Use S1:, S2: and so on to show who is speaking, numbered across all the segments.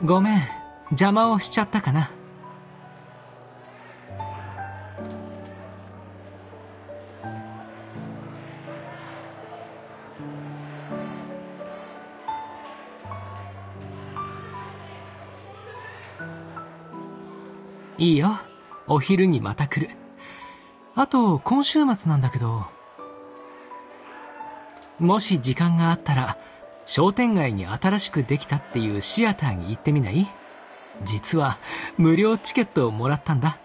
S1: ごめん、邪魔をしちゃったかな。いいよ、お昼にまた来る。あと今週末なんだけど、もし時間があったら商店街に新しくできたっていうシアターに行ってみない？実は無料チケットをもらったんだ。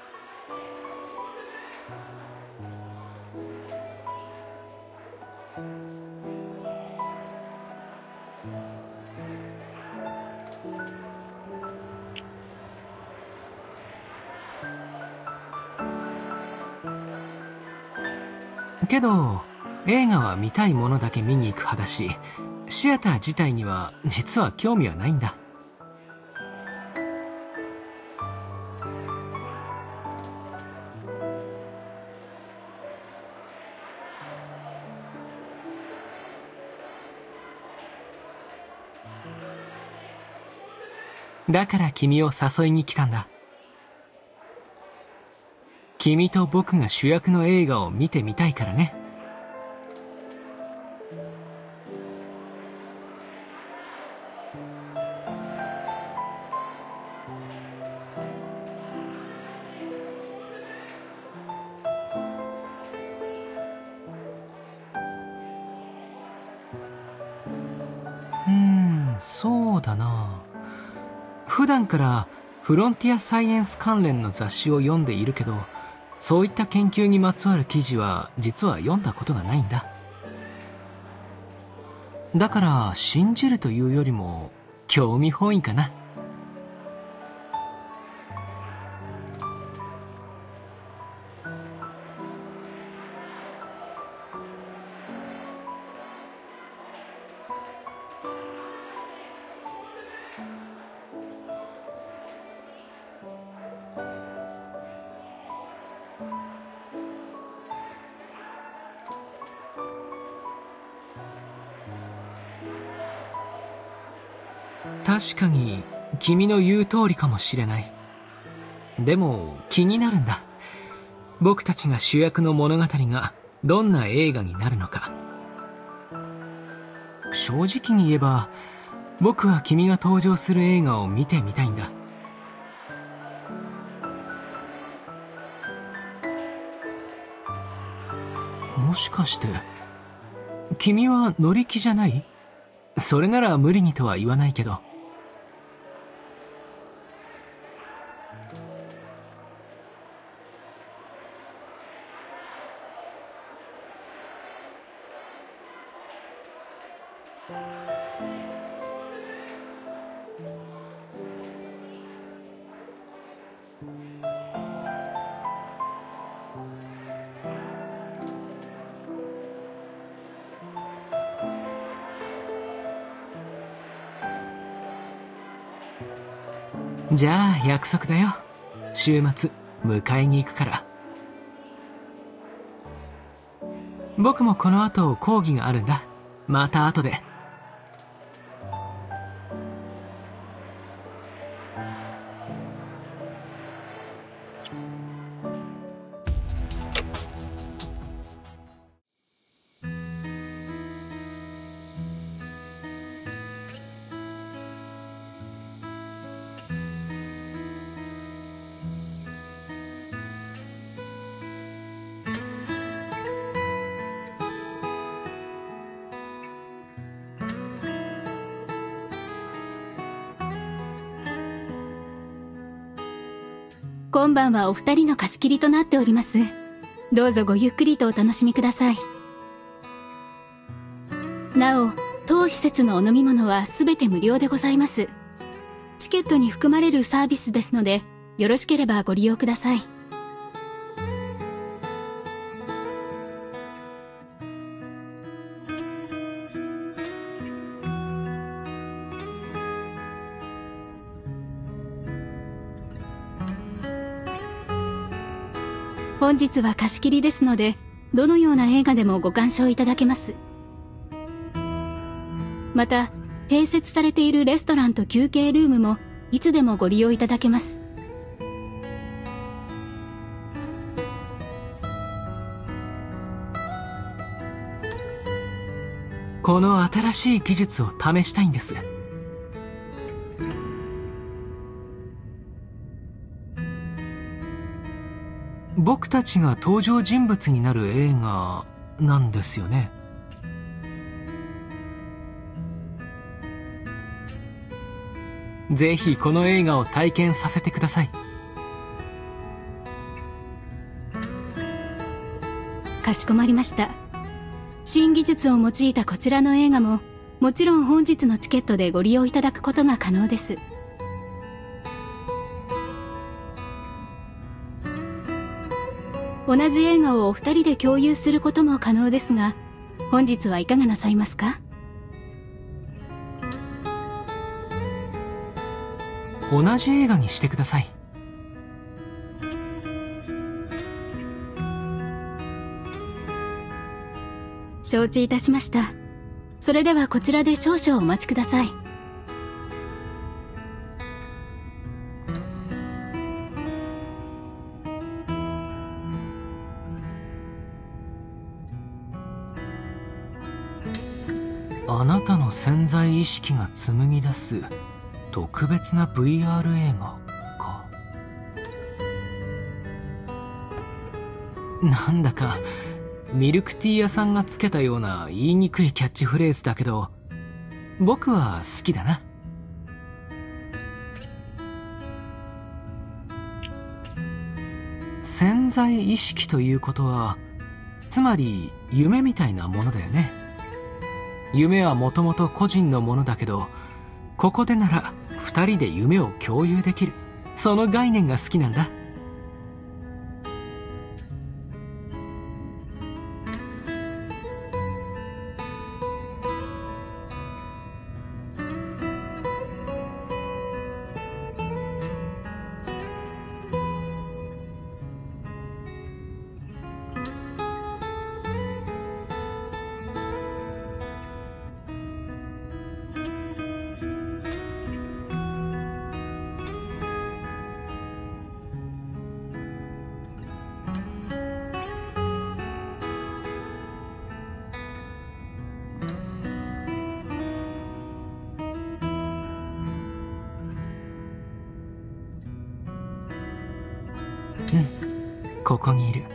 S1: けど映画は見たいものだけ見に行く派だし、シアター自体には実は興味はないんだ。だから君を誘いに来たんだ。君と僕が主役の映画を見てみたいからね。そうだな。普段からフロンティアサイエンス関連の雑誌を読んでいるけど、そういった研究にまつわる記事は実は読んだことがないんだ。だから信じるというよりも興味本位かな。確かに君の言う通りかもしれない。でも気になるんだ。僕たちが主役の物語がどんな映画になるのか。正直に言えば僕は君が登場する映画を見てみたいんだ。もしかして君は乗り気じゃない？それなら無理にとは言わないけど。じゃあ約束だよ。週末迎えに行くから。僕もこの後講義があるんだ。また後で。
S2: 今晩はお二人の貸し切りとなっております。どうぞごゆっくりとお楽しみください。なお、当施設のお飲み物はすべて無料でございます。チケットに含まれるサービスですので、よろしければご利用ください。本日は貸し切りですので、どのような映画でもご鑑賞いただけます。また、 併設されているレストランと休憩ルームもいつでもご利用いただけます。
S1: この新しい技術を試したいんです。僕たちが登場人物になる映画なんですよね。ぜひこの映画を体験させてください。
S2: かしこまりました。新技術を用いたこちらの映画も、もちろん本日のチケットでご利用いただくことが可能です。同じ映画をお二人で共有することも可能ですが、本日はいかがなさいますか？
S1: 同じ映画にしてください。
S2: 承知いたしました。それではこちらで少々お待ちください。
S1: あなたの潜在意識が紡ぎ出す特別な VR 映画か。なんだかミルクティー屋さんがつけたような言いにくいキャッチフレーズだけど、僕は好きだな。潜在意識ということは、つまり夢みたいなものだよね。夢はもともと個人のものだけど、ここでなら二人で夢を共有できる。その概念が好きなんだ。ここにいる。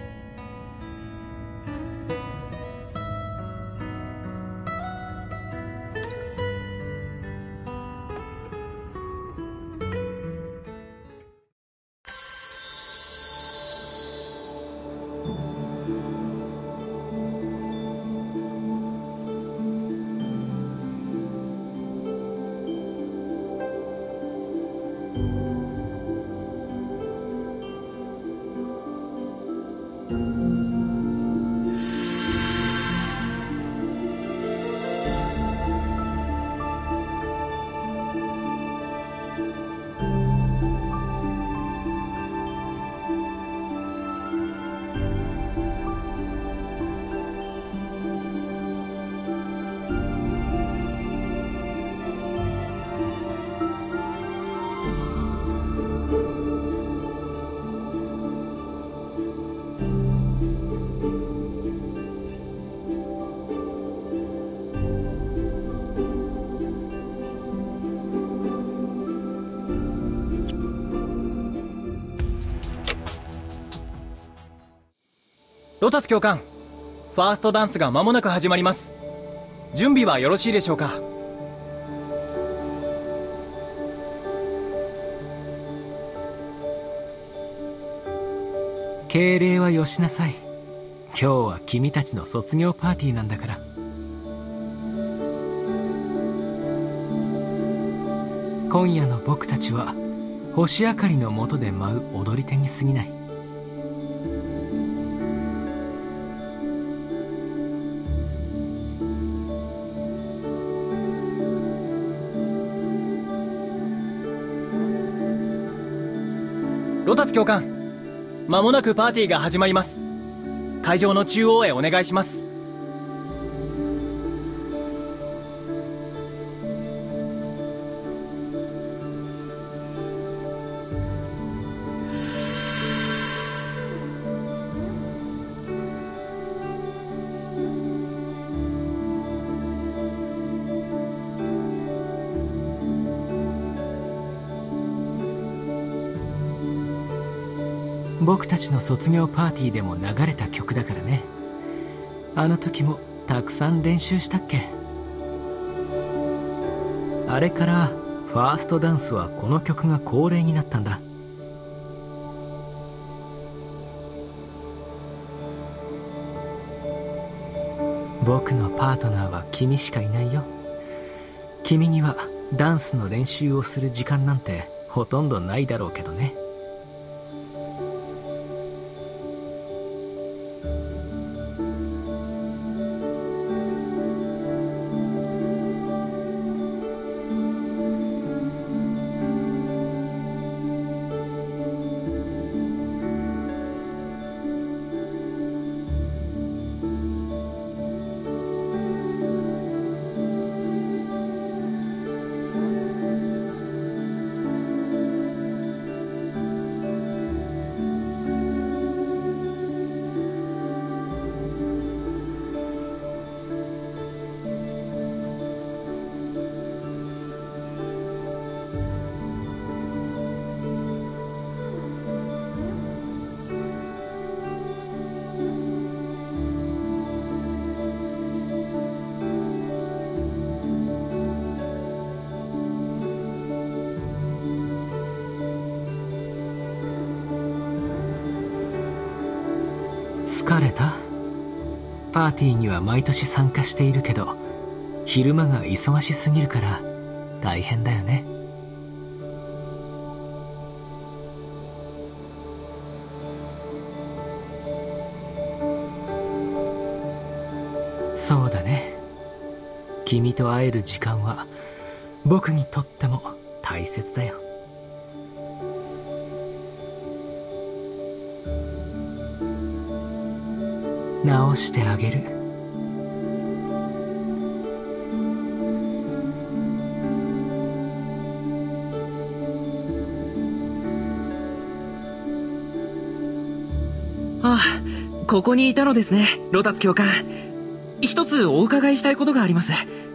S3: ロタス教官、ファーストダンスが間もなく始まります。準備はよろしいでしょうか？
S1: 敬礼はよしなさい。今日は君たちの卒業パーティーなんだから。今夜の僕たちは星明かりの下で舞う踊り手に過ぎない。
S3: ロタス教官、間もなくパーティーが始まります。会場の中央へお願いします。
S1: 僕たちの卒業パーティーでも流れた曲だからね。あの時もたくさん練習したっけ。あれからファーストダンスはこの曲が恒例になったんだ。僕のパートナーは君しかいないよ。君にはダンスの練習をする時間なんてほとんどないだろうけどね。疲れた？パーティーには毎年参加しているけど、昼間が忙しすぎるから大変だよね。そうだね。君と会える時間は僕にとっても大切だよ。直してあげる。
S4: ああ、ここにいたのですね、ロタツ教官。一つお伺いしたいことがあります。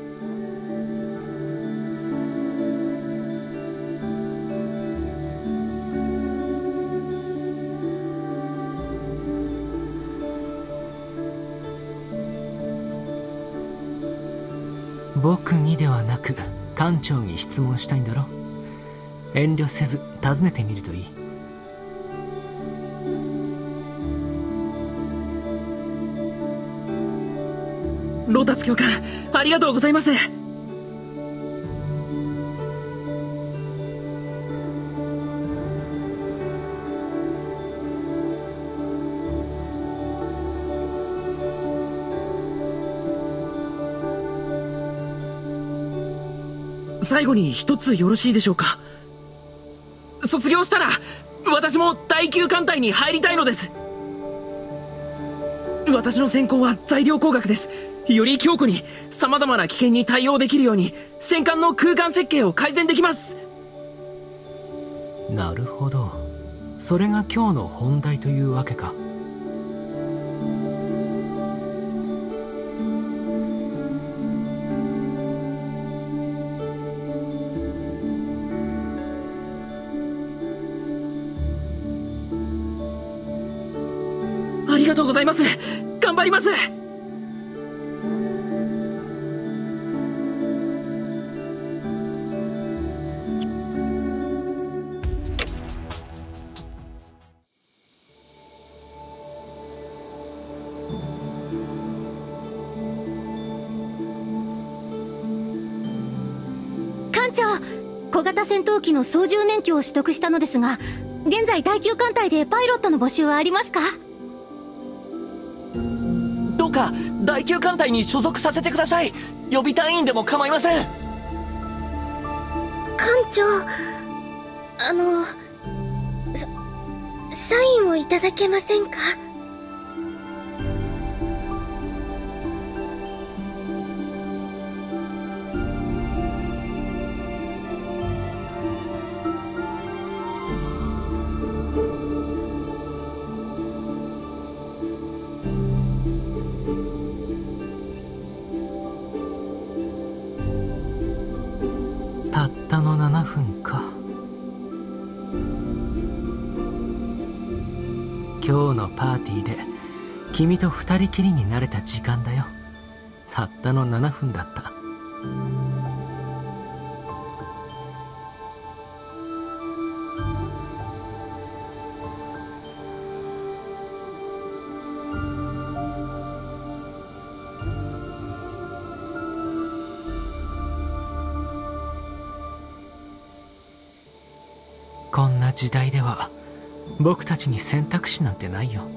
S1: 僕にではなく館長に質問したいんだろ。遠慮せず尋ねてみるといい。
S4: ロタツ教官、ありがとうございます。最後に一つよろしいでしょうか。卒業したら私も第9艦隊に入りたいのです。私の専攻は材料工学です。より強固に様々な危険に対応できるように戦艦の空間設計を改善できます。
S1: なるほど、それが今日の本題というわけか。
S4: ありがとうございます。頑張ります。
S5: 艦長、小型戦闘機の操縦免許を取得したのですが、現在第9艦隊でパイロットの募集はありますか？
S4: どうか第9艦隊に所属させてください。予備隊員でも構いません。
S5: 艦長、サインをいただけませんか？
S1: たったの7分か。 今日のパーティーで君と二人きりになれた時間だよ。たったの7分だった。こんな時代では僕たちに選択肢なんてないよ。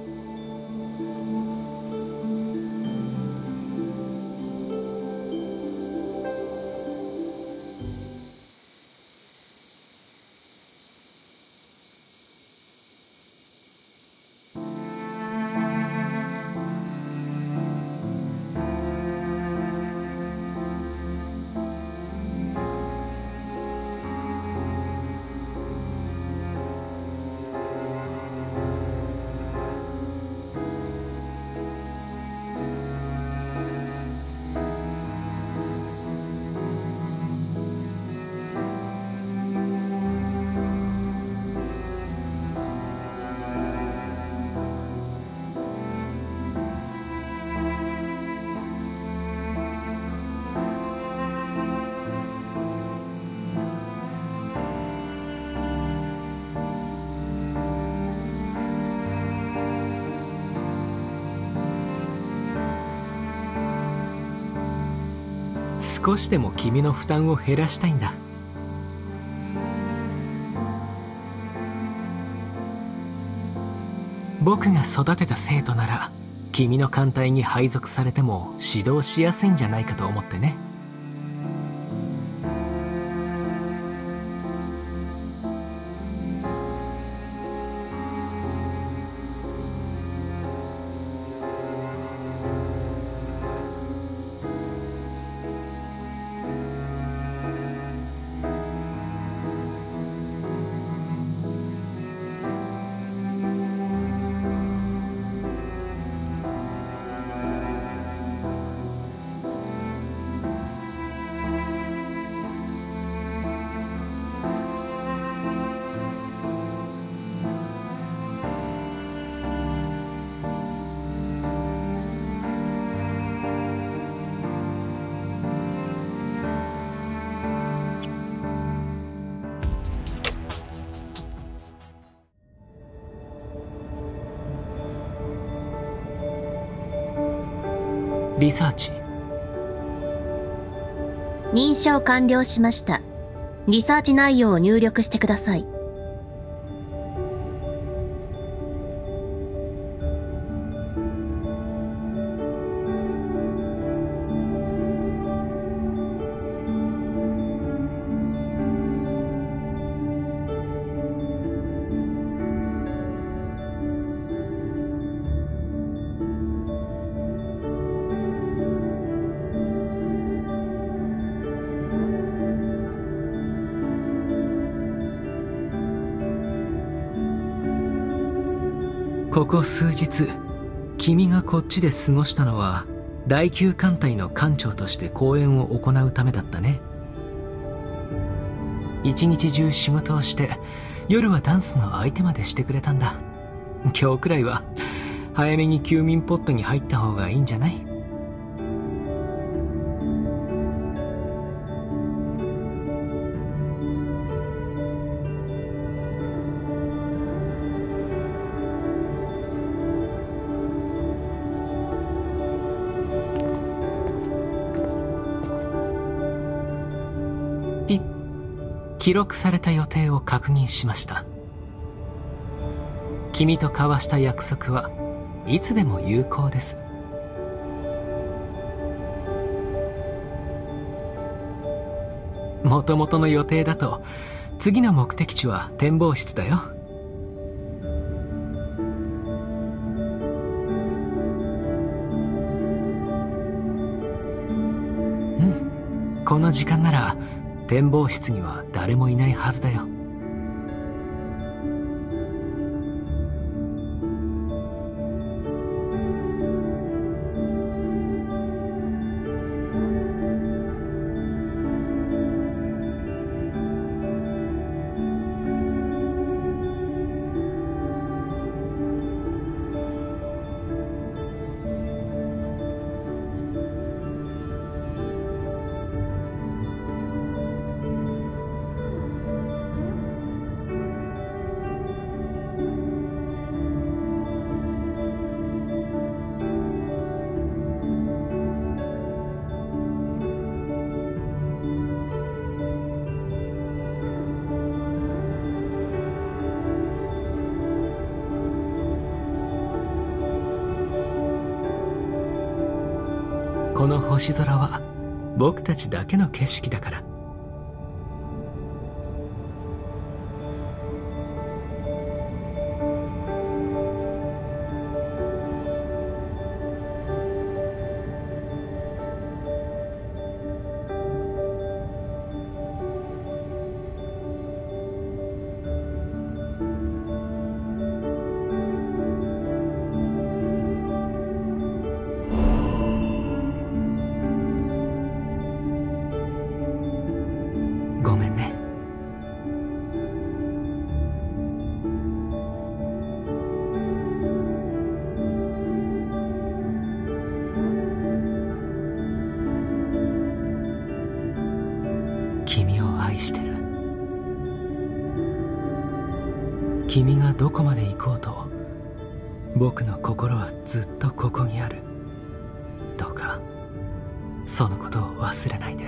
S1: 少しでも君の負担を減らしたいんだ。僕が育てた生徒なら君の艦隊に配属されても指導しやすいんじゃないかと思ってね。リサーチ。
S6: 認証完了しました。リサーチ内容を入力してください。
S1: ここ数日君がこっちで過ごしたのは第9艦隊の艦長として講演を行うためだったね。一日中仕事をして夜はダンスの相手までしてくれたんだ。今日くらいは早めに休眠ポットに入った方がいいんじゃない？記録された予定を確認しました。君と交わした約束はいつでも有効です。もともとの予定だと次の目的地は展望室だよ。うん、この時間なら展望室には誰もいないはずだよ。 この星空は僕たちだけの景色だから。ごめんね。君を愛してる。君がどこまで行こうと、僕の心はずっとここにある。どうかそのことを忘れないで。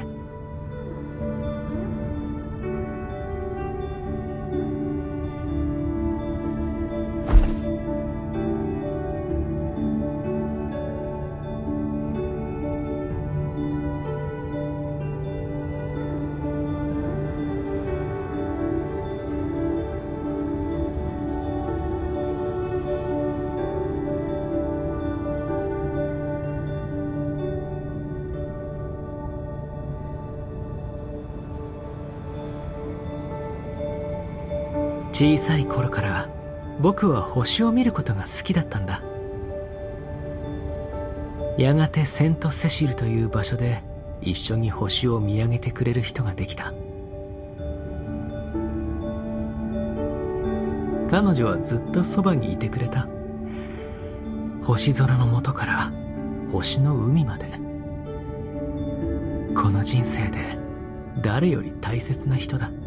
S1: 小さい頃から僕は星を見ることが好きだったんだ。やがてセント・セシルという場所で一緒に星を見上げてくれる人ができた。彼女はずっとそばにいてくれた。星空の下から星の海まで。この人生で誰より大切な人だ。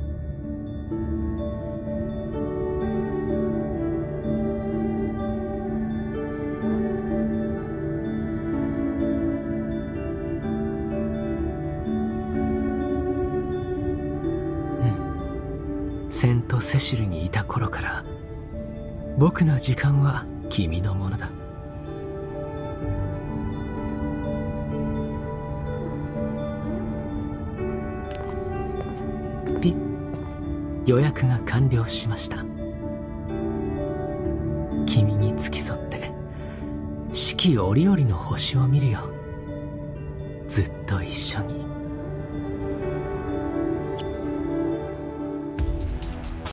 S1: セント・セシルにいた頃から僕の時間は君のものだ。ピッ、予約が完了しました。君に付き添って四季折々の星を見るよ。ずっと一緒に。